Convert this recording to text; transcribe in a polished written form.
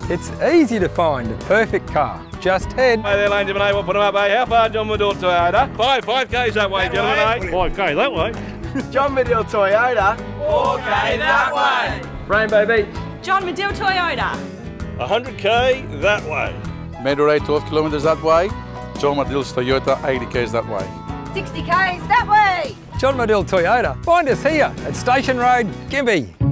It's easy to find the perfect car. Just head. Hey there, ladies and gentlemen, we'll put them up, eh? How far, John Medill Toyota? 5Ks that way, gentlemen, eh? 5K that way. John Medill Toyota. 4K that way. Rainbow Beach. John Medill Toyota. 100K that way. Mandurah 12 kilometres that way. John Medill's Toyota 80Ks that way. 60Ks that way. John Medill Toyota. Find us here at Station Road, Gympie.